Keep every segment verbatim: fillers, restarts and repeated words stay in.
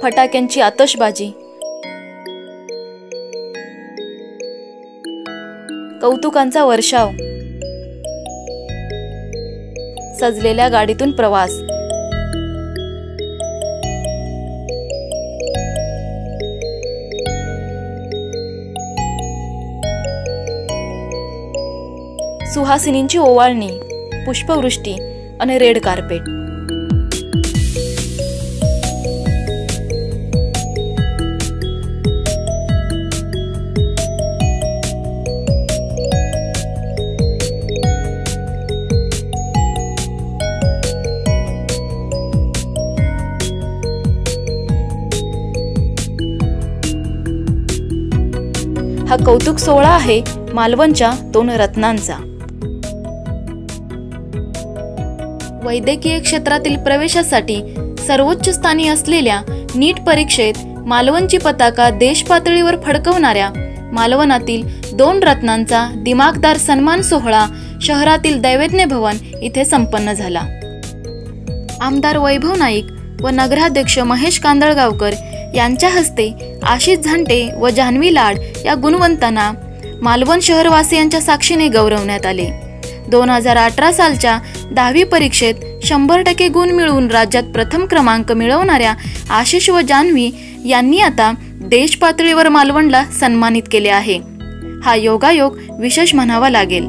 फटाक्यांची आतषबाजी, कौतुकांचा वर्षाव, सजलेल्या गाडीतून प्रवास, सुहासिनींची ओवाळणी, पुष्पवृष्टी आणि रेड कार्पेट. हा कौतुक सोहळा आहे मालवणच्या दोन रत्नांचा. वैद्यकीय क्षेत्रातील प्रवेशासाठी सर्वोच्च स्थानी असलेल्या नीट परीक्षेत मालवणची पताका देश पातळीवर फडकवणाऱ्या मालवणातील दोन रत्नांचा दिमागदार सन्मान सोहळा शहरातील दैवज्ञ भवन इथे संपन्न झाला. आमदार वैभव नाईक व नगराध्यक्ष महेश कांदळगावकर यांच्या हस्ते आशिष झांटे व जान्हवी लाड या गुणवंतांना मालवण शहरवासियांच्या साक्षीने गौरवण्यात आले. दोन हजार अठरा सालच्या दहावी परीक्षेत शंभर टक्के गुण मिळवून राज्यात प्रथम क्रमांक मिळवणाऱ्या आशिष व जान्हवी यांनी आता देश पातळीवर मालवणला सन्मानित केले आहे. हा योगायोग विशेष म्हणावा लागेल.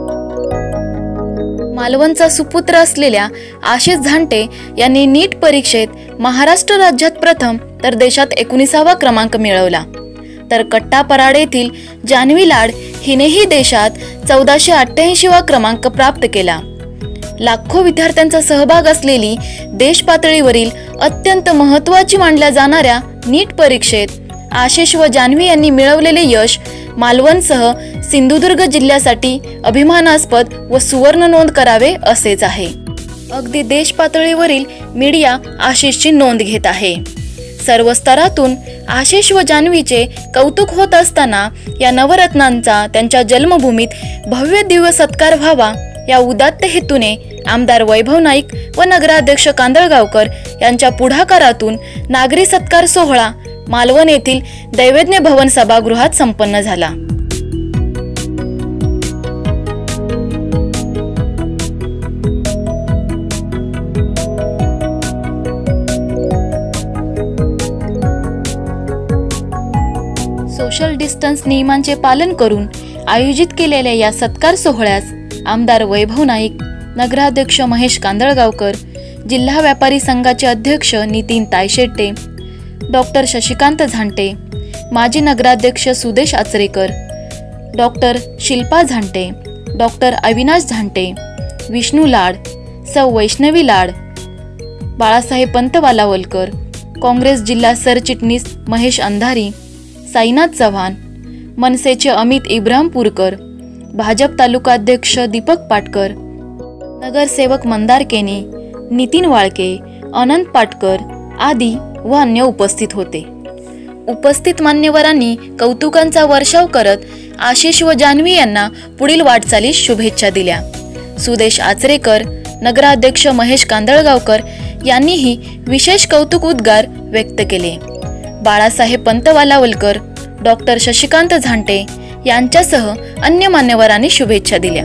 मालवणचा सुपुत्र असलेल्या आशिष झांटे यांनी नीट परीक्षेत महाराष्ट्र राज्यात प्रथम तर देशात एकोणीसावा क्रमांक मिळवला. तर कट्टा पराड येथील जान्हवी लाड हिनेही देशात चौदाशे अठ्ठ्याऐंशीवा क्रमांक प्राप्त केला. लाखो विद्यार्थ्यांचा सहभाग असलेली देश पातळीवरील अत्यंत महत्त्वाची मानल्या जाणाऱ्या नीट परीक्षेत आशिष व जान्हवी यांनी मिळवलेले यश मालवणसह सिंधुदुर्ग जिल्ह्यासाठी अभिमानास्पद व सुवर्ण नोंद करावे असेच आहे. अगदी देश पातळीवरील मीडिया आशिषची नोंद घेत आहे. सर्व स्तरातून आशिष व जान्हवीचे कौतुक होत असताना या नवरत्नांचा त्यांच्या जन्मभूमीत भव्य दिव्य सत्कार व्हावा या उदात्त हेतूने आमदार वैभव नाईक व नगराध्यक्ष कांदळगावकर यांच्या पुढाकारातून नागरी सत्कार सोहळा मालवण येथील दैवज्ञ भवन सभागृहात संपन्न झाला. सोशल डिस्टन्स नियमांचे पालन करून आयोजित केलेल्या या सत्कार सोहळ्यास आमदार वैभव नाईक, नगराध्यक्ष महेश कांदळगावकर, जिल्हा व्यापारी संघाचे अध्यक्ष नितीन तायशेट्टे, डॉक्टर शशिकांत झांटे, माजी नगराध्यक्ष सुदेश आचरेकर, डॉक्टर शिल्पा झांटे, डॉक्टर अविनाश झांटे, विष्णू लाड, सौ वैष्णवी लाड, बाळासाहेब पंत वालावलकर, काँग्रेस जिल्हा सरचिटणीस महेश अंधारी, साईनाथ चव्हाण, मनसेचे अमित इब्राहिमपूरकर, भाजप तालुकाध्यक्ष दीपक पाटकर, नगरसेवक मंदार केने, नितीन वाळके, अनंत पाटकर आदी व अन्य उपस्थित होते. उपस्थित मान्यवरांनी कौतुकांचा वर्षाव करत आशिष व जान्हवी यांना पुढील वाटचालीस शुभेच्छा दिल्या. सुदेश आचरेकर, नगराध्यक्ष महेश कांदळगावकर यांनीही विशेष कौतुक उद्गार व्यक्त केले. बाळासाहेब पंत वालावलकर, डॉक्टर शशिकांत झांटे यांच्यासह अन्य मान्यवरांनी शुभेच्छा दिल्या.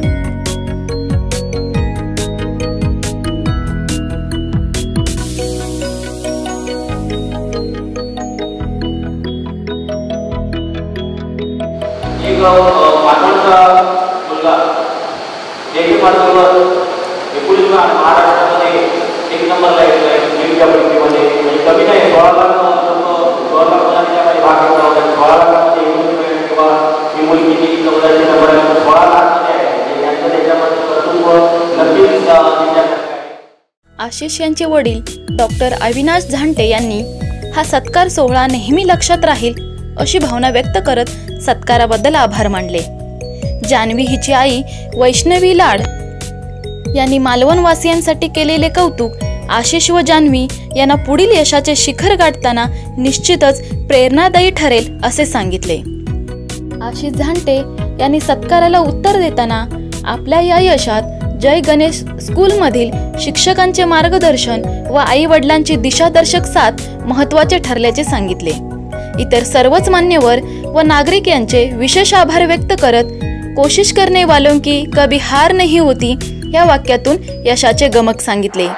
महाराष्ट्रामध्ये एक नंबरला येतोय नीटच्या परीक्षेमध्ये. म्हणजे कमी नाही, सोळा लाख सोळा लाख मुलांच्या भाग घेतला होता. सोळा लाखामध्ये किंवा ही मुलगी किती चौदाशे नंबर सोळा लाखमध्ये आहे. यांचं त्याच्यामध्ये कर्तृत्व नक्कीच. आशिष यांचे वडील डॉक्टर अविनाश झांटे यांनी हा सत्कार सोहळा नेहमी लक्षात राहील अशी भावना व्यक्त करत सत्काराबद्दल आभार मानले. जान्हवी हिची आई वैष्णवी लाड यांनी मालवणवासियांसाठी केलेले कौतुक आशिष व जान्हवी यांना पुढील यशाचे शिखर गाठताना निश्चितच प्रेरणादायी ठरेल असे सांगितले. आशिष झांटे यांनी सत्काराला उत्तर देताना आपल्या या यशात जय गणेश स्कूलमधील शिक्षकांचे मार्गदर्शन व आई वडिलांची दिशादर्शक साथ महत्त्वाचे ठरल्याचे सांगितले। इतर सर्वच मान्यवर व नागरिक यांचे विशेष आभार व्यक्त करत कोशिश करने वालों की कभी हार नहीं होती या वाक्यातून यशाचे गमक सांगितले।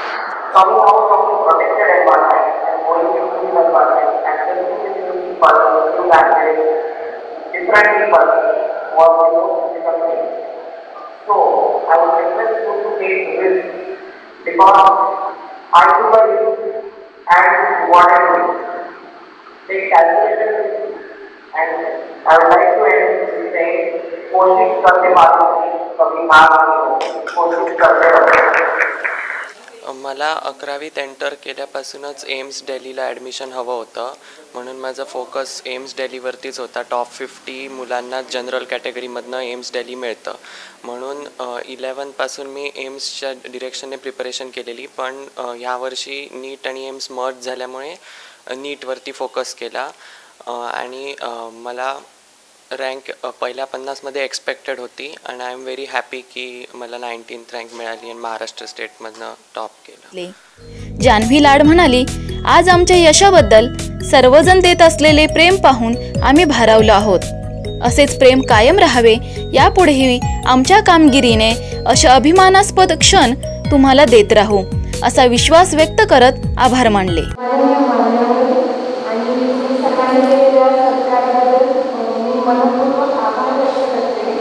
So I would request you to take risk because I do the risk and what I do. Take calculated risk and I would like to end with saying, कोशिश करते वालों की कभी हार नहीं होती, कोशिश करते रहो। मला अकरावीत एंटर केल्यापासूनच एम्स दिल्लीला ॲडमिशन हवं होतं, म्हणून माझा फोकस एम्स दिल्लीवरतीच होता। टॉप फिफ्टी मुलांना जनरल कॅटेगरीमधनं एम्स दिल्ली मिळतं, म्हणून इलेवनपासून मी एम्सच्या डिरेक्शनने प्रिपरेशन केलेली, पण ह्यावर्षी नीट आणि एम्स मर्ज झाल्यामुळे नीटवरती फोकस केला आणि मला रँक पहिल्या पन्नासमध्ये एक्सपेक्टेड होती आणि आय एम व्हेरी हॅपी की मला नाईन्टीन्थ रँक मिळाली आणि महाराष्ट्र स्टेटमधनं टॉप केलं। जान्हवी लाड म्हणाली, आज आमच्या यशाबद्दल सर्वजण देत असलेले प्रेम पाहून आम्ही भारावलो आहोत। असेच प्रेम कायम राहावे, यापुढेही आमच्या कामगिरीने असे अभिमानास्पद क्षण तुम्हाला देत राहू, असा विश्वास व्यक्त करत आभार मानले। मनपूर्वक आभार व्यक्त करते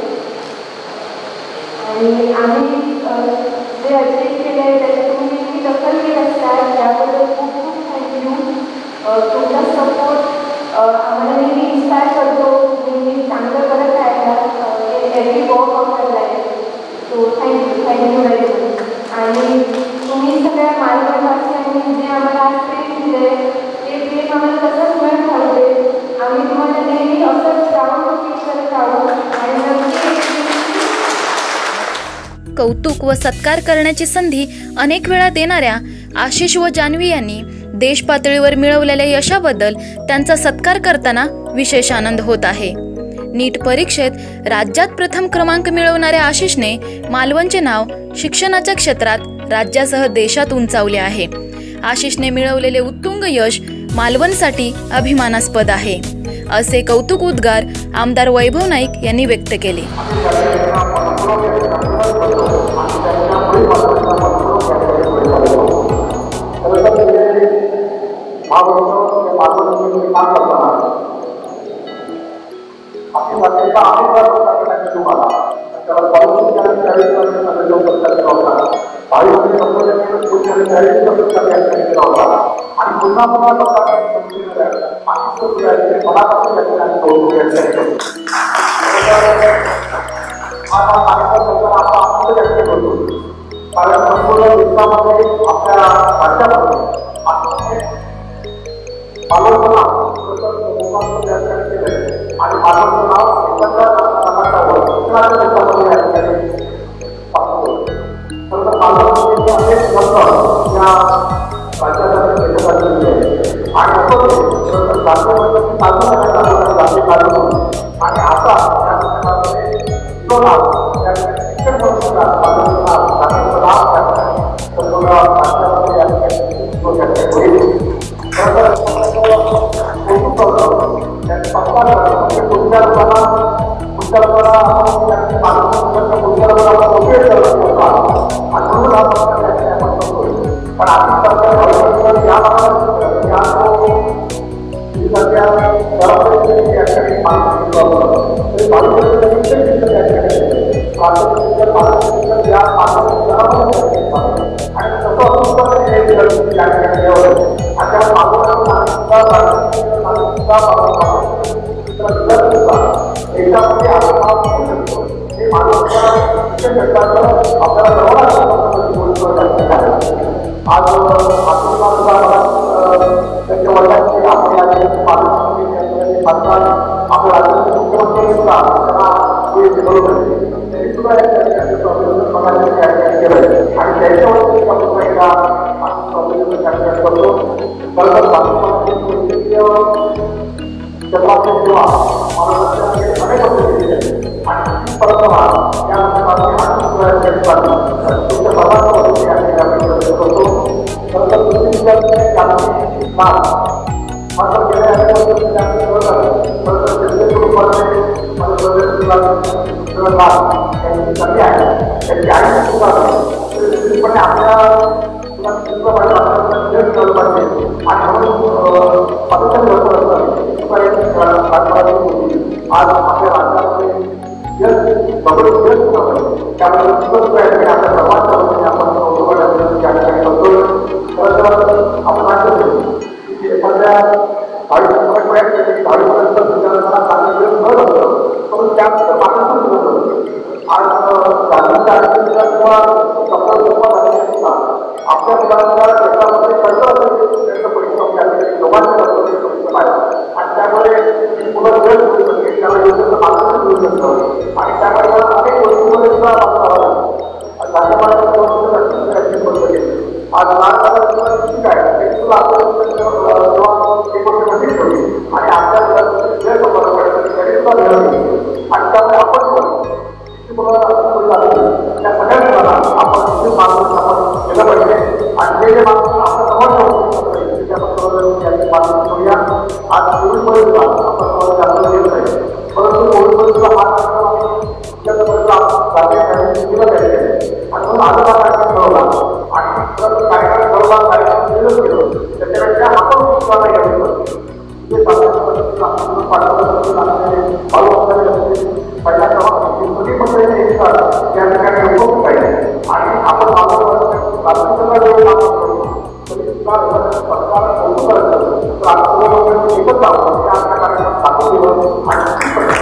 आणि आम्ही जे अचीव केले आहे त्याचे तुम्ही दखल घेत असतात त्याबद्दल खूप खूप थँक्यू। तुमचा सपोर्ट आम्हाला नेहमी इन्स्पायर करतो, नेहमी चांगलं करत राहायला every walk of your life. So thank you thank you very much. आणि तुम्ही सगळ्या मार्गदर्शकांनी जे आम्हाला आज प्रेम दिले ते प्रेम आम्हाला तसंच मिळत राहू दे। आम्ही तुम्हाला नेहमी असंच कौतुक व सत्कार करण्याची संधी अनेक वेळा देणाऱ्या आशिष व जान्हवी यांनी देश पातळीवर मिळवलेल्या यशाबद्दल त्यांचा सत्कार करताना विशेष आनंद होत आहे। नीट परीक्षेत राज्यात प्रथम क्रमांक मिळवणाऱ्या आशिषने मालवणचे नाव शिक्षणाच्या क्षेत्रात राज्यासह देशात उंचावले आहे। आशिषने मिळवलेले उत्तुंग यश मालवणसाठी अभिमानास्पद आहे, असे कौतुक उद्गार आमदार वैभव नाईक यांनी व्यक्त केले। आणि पुन्हा पुन्हा कारण संपूर्ण देशामध्ये आपल्या राज्यामध्ये मालवणचं नाव आणि मालवणचं नाव आणि आता परंतु आज आपल्या राज्यामध्ये त्यामुळे आपल्या समाजामध्ये आपण आपण एखाद्या दहावीपर्यंत दहावीपर्यंत पण त्या आज गांधीच्या किंवा आपल्या मुलांना त्याच्यामध्ये कसं परिश्रम लोकांचे परिश्रम आहे आणि त्यामुळे मुलं वेळ होऊ शकते त्याला योग्य मार्गदर्शन मिळू शकतं आणि त्यामुळे अनेक गोष्टींमध्ये सुद्धा आज लहान ठीक आहे ते सुद्धा आणि आपल्या वेळ तरी सुद्धा मिळवली आणि त्यामुळे आपण त्या सगळ्या मुलांना आपण मार्गदर्शन आपण केलं पाहिजे आणि जे जे मार्गदर्शन आपल्या समोर मार्गदर्शन करूया. आज कोविडमुळे आपण जास्त घेत नाही परंतु कोविडमुळे सुद्धा हा कार्यक्रम केला पाहिजे आणि म्हणून आजोबा कार्यक्रम ठरवला आणि कार्यक्रम ठरवला कार्यक्रम केलं गेलं त्याच्यापेक्षा आपण विश्वास घ्यायचं ते पहिल्या कधी मंडळीने एकतात त्या ठिकाणी उपयोग पाहिजे आणि आपण राष्ट्रीय जेव्हा काम करतो तरी सुद्धा सरकार कौतुक करायचं तर आपण एकच आहोत त्या आपल्या कार्यक्रमात दाखवून दिलं आणि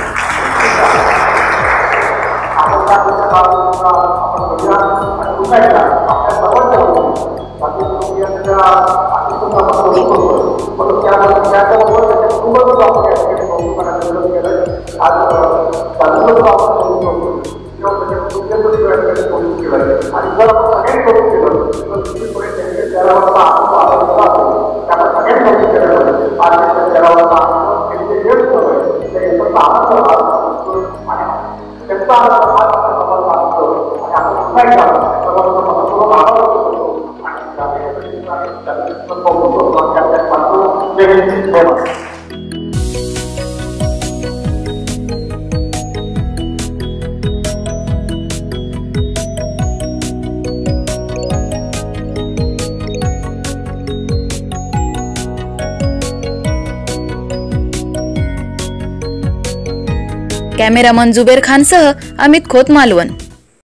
आपण त्या आपण बघूया आणि पुन्हा एकदा आपल्या सर्वांच्या बाकी आपण करू शकतो पण त्याबरोबर त्याच्याबरोबर त्याच्या कुटुंबाचं आपण या ठिकाणी कौतुक करायला केलं आज चालूच आपण करू शकतो किंवा त्याच्या कुटुंबाची या ठिकाणी कौतुक केलं आणि जर आपण सगळ्यांनी कौतुक केलं तर दुसरीकडे त्यांच्या शहरावरचा आनंद असेल त्यामुळे सगळ्यांनी कौतुक केलं आज त्यांच्या शहरावरचा आनंद त्यांचे जे सवय ते याचा आनंद आणि त्यांचा आनंद हा आपल्या समाजाला आनंद आणि आपण पुन्हा एकदा सर्वांचं महत्त्व आभार करतो आणि कौतुक करतो त्यात मानतो जय हिंद जय महाराष्ट्र. कॅमेरामन जुबेर खानसह अमित खोत, मालवण.